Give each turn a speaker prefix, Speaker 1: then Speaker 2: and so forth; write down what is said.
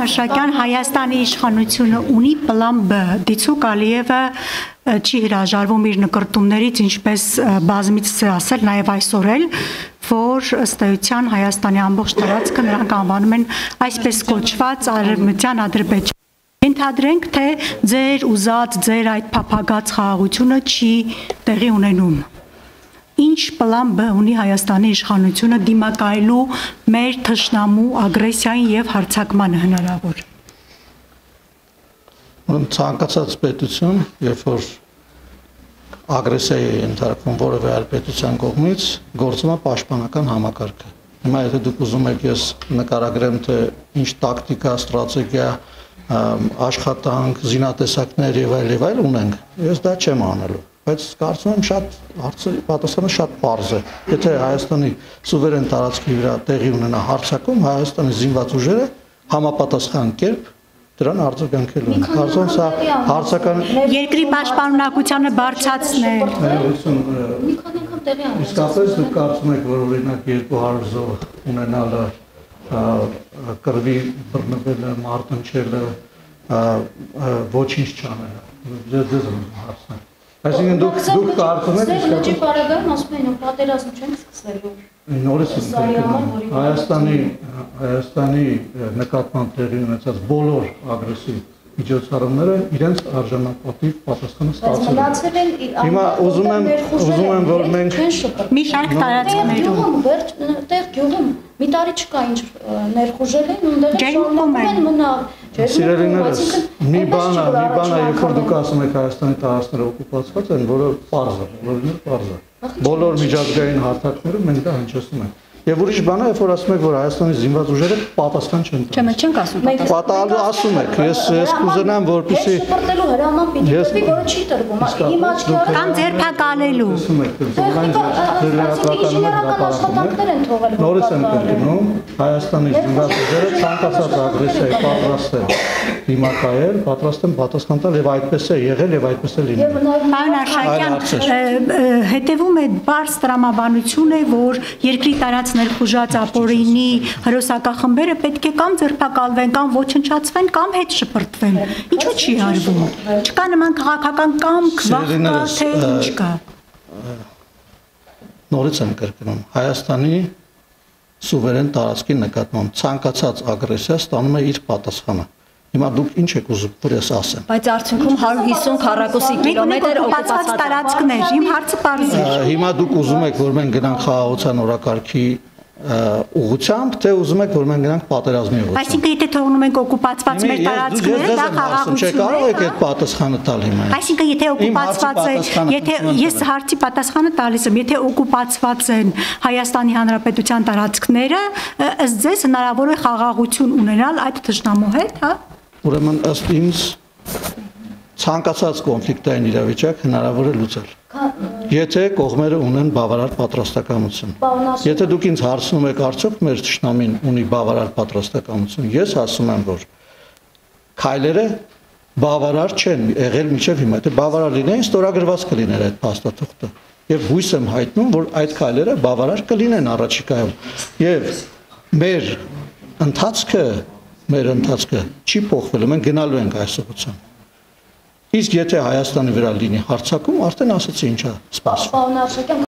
Speaker 1: Արշակյան, Հայաստանի իշխանությունը ունի պլան B, Դիցուք Ալիևը չի հրաժարվում իր նկրտումներից, ինչպես բազմիցս է ասել, նաև այսօր էլ, որ ըստ էության Հայաստանի ամբողջ տարածքը նրանք անվանում են այսպես կոչված արևմտյան Ադրբեջան։ Ենթադրենք, թե ձեր ուզած, ձեր այդ փափագած խաղաղությունը չի տեղի ունենում։ Ինչ պլան B ունի Հայաստանի իշխանությունը դիմակայելու մեր թշնամու ագրեսիային եւ հարձակմանը հնարավոր։
Speaker 2: Ցանկացած պետություն, երբ որ ագրեսիայի է ենթարկվում որևէ այլ պետության կողմից, գործում է պաշտպանական համակարգը։ Հիմա եթե դուք ուզում եք ես նկարագրեմ, թե ինչ տակտիկա, ստրատեգիա, աշխատանք, զինատեսակներ եւ այլ ունենք, ես դա չեմ անելու։ Բայց կարծում եմ շատ պատասխանը շատ պարզ է։ Եթե Հայաստանի սուվերեն տարածքի վրա տեղի ունենա հարձակում, Հայաստանի զինված ուժերը համապատասխան կերպ դրան արձագանքելու են։ Կարծում եմ սա հարցական
Speaker 1: երկրի պաշտպանունակությանը բարձրացնել։
Speaker 3: Մի քանի անգամ տեղի ունեցել։
Speaker 2: Իսկապես դուք կարծում եք, որ օրինակ 200 զոհ ունենալը կռվի բռնվելը, մարտնչելը ոչինչ չանելը։ Ձեզ հարցնեմ։ Այսինքն դուք կարծում եք
Speaker 3: Լճի պարագայում ասում են, որ պատերազմ չենք սկսելու։
Speaker 2: Նորից Հայաստանի նկատմամբ տեղի ունեցած բոլոր ագրեսիվ միջոցառումները իրենց արժանապատիվ պատասխանը ստացել են։ Հիմա ուզում եմ որ մենք
Speaker 1: մի շարք տարածքներում
Speaker 3: տեղ գյուղում մի տարի չկա ինչ ներխուժել են, ունդեղ շարունակում են մնալ։
Speaker 2: Սիրելիներս, մի բան է, երբ որ դուք ասում եք Հայաստանի տարածքները օկուպացված են, որը պարզ է։ Բոլոր միջազգային հարթակները մենք դա հնչեցնում ենք։ Եվ ուրիշ բան է, երբ որ ասում եք, որ Հայաստանի զինված ուժերը պատասխան չեն տալիս։
Speaker 1: Չենք ասում
Speaker 2: պատասխան ասում եք, ես կուզենամ, որպեսզի
Speaker 3: շպրտելու հրաման պիտի տրվի, որը չի տրվում։ Իմ աչքերը
Speaker 1: կամ ձերբակալելու։
Speaker 3: աշխատանքներ են թողել։
Speaker 2: Նորից եմ կրկնում, Հայաստանի զինված ուժերը ցանկացած ագրեսիայի պատրաստ են դիմակայել, պատրաստ են պատասխան տալ եւ այդպես է եղել եւ այդպես է լինել։
Speaker 1: Պարոն Արշակյան, հետևում է բարձ տրամաբանություն է, որ երկրի տարած ներխուժած ապօրինի հրոսակախմբերը պետք է կամ ձերբակալվեն, կամ ոչնչացվեն, կամ հետ շպրտվեն։ Ինչու չի արվում։ Չկա նման քաղաքական կամք, վախ կա, թե ինչ կա։
Speaker 2: Նորից եմ կրկնում, Հայաստանի սուվերեն տարածքի նկատմամբ ցանկացած ագրեսիա ստանում է իր պատասխանը։ Հիմա դուք ինչ եք ուզում, որ ես ասեմ։
Speaker 4: Բայց արդյունքում 150 քառակուսի կիլոմետր օկուպացված
Speaker 1: տարածքներ, իմ հարցը պարզ է։
Speaker 2: Հիմա դուք ուզում եք, որ մենք գնանք խաղաղության օրակարգի ուղղությամբ, թե ուզում եք, որ մենք գնանք պատերազմի ուղղությամբ։
Speaker 1: Այսինքն եթե թողնում ենք օկուպացված մեր տարածքները, դա խաղաղություն է։
Speaker 2: Կարող եք այդ պատասխանը տալ հիմա։
Speaker 1: Այսինքն եթե օկուպացված է, եթե ես հարցի պատասխանը տալիս եմ, եթե օկուպացված են Հայաստանի Հանրապետության տարածքները, ըստ ձեզ հնարավոր է խաղաղություն ունենալ այդ թշնամու հետ, հա։
Speaker 2: Ուրեմն ըստ ինձ ցանկացած կոնֆլիկտային իրավիճակ հնարավոր է լուծել։ Եթե կողմերը ունեն բավարար պատրաստակամություն։ Եթե դուք ինձ հարցնում եք արդյոք մեր թշնամին ունի բավարար պատրաստակամություն, ես ասում եմ, որ քայլերը բավարար չեն եղել մինչև հիմա։ Եթե բավարար լինեին, ստորագրված կլիներ այդ փաստաթուղթը։ Եվ հույս եմ հայտնում, որ այդ քայլերը բավարար կլինեն առաջիկայում։ Եվ մեր ընթացքը չի փոխվելու, մենք գնալու ենք այս ուղղությամբ։ Իսկ եթե Հայաստանի վրա լինի հարձակում, արդեն ասացի ինչա սպասվում։